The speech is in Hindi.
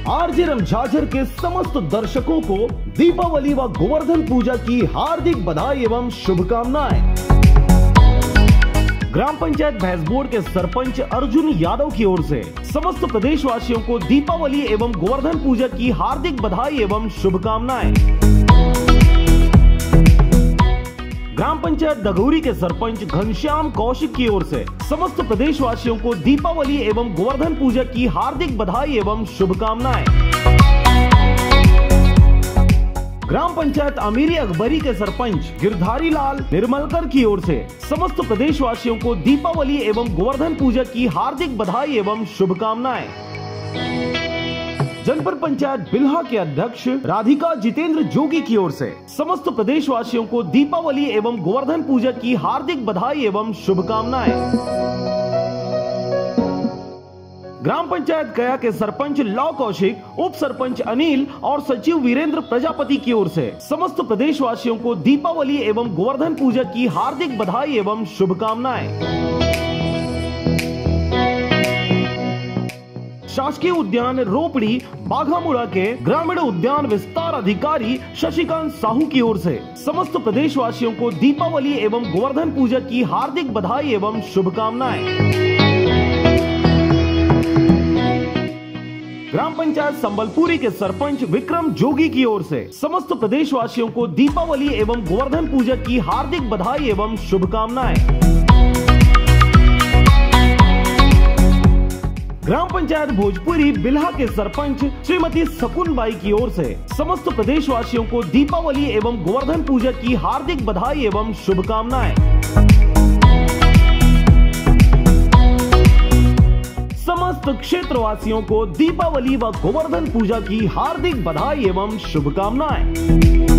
आरजे झाझर के समस्त दर्शकों को दीपावली व गोवर्धन पूजा की हार्दिक बधाई एवं शुभकामनाएं। ग्राम पंचायत भैंसबोड़ के सरपंच अर्जुन यादव की ओर से समस्त प्रदेशवासियों को दीपावली एवं गोवर्धन पूजा की हार्दिक बधाई एवं शुभकामनाएं। ग्राम पंचायत दगौरी के सरपंच घनश्याम कौशिक की ओर से समस्त प्रदेशवासियों को दीपावली एवं गोवर्धन पूजा की हार्दिक बधाई एवं शुभकामनाएं। ग्राम पंचायत अमीरी अकबरी के सरपंच गिरधारी लाल निर्मलकर की ओर से समस्त प्रदेशवासियों को दीपावली एवं गोवर्धन पूजा की हार्दिक बधाई एवं शुभकामनाएं। जनपद पंचायत बिल्हा के अध्यक्ष राधिका जितेंद्र जोगी की ओर से समस्त प्रदेशवासियों को दीपावली एवं गोवर्धन पूजा की हार्दिक बधाई एवं शुभकामनाएं। ग्राम पंचायत गया के सरपंच लौ कौशिक, उप सरपंच अनिल और सचिव वीरेंद्र प्रजापति की ओर से समस्त प्रदेशवासियों को दीपावली एवं गोवर्धन पूजा की हार्दिक बधाई एवं शुभकामनाएं। शासकीय उद्यान रोपड़ी बाघामुड़ा के ग्रामीण उद्यान विस्तार अधिकारी शशिकांत साहू की ओर से समस्त प्रदेशवासियों को दीपावली एवं गोवर्धन पूजा की हार्दिक बधाई एवं शुभकामनाएं। ग्राम पंचायत संबलपुरी के सरपंच विक्रम जोगी की ओर से समस्त प्रदेशवासियों को दीपावली एवं गोवर्धन पूजा की हार्दिक बधाई एवं शुभकामनाएं। ग्राम पंचायत भोजपुरी बिल्हा के सरपंच श्रीमती सकुन बाई की ओर से समस्त प्रदेशवासियों को दीपावली एवं गोवर्धन पूजा की हार्दिक बधाई एवं शुभकामनाएं। समस्त क्षेत्रवासियों को दीपावली व गोवर्धन पूजा की हार्दिक बधाई एवं शुभकामनाएं।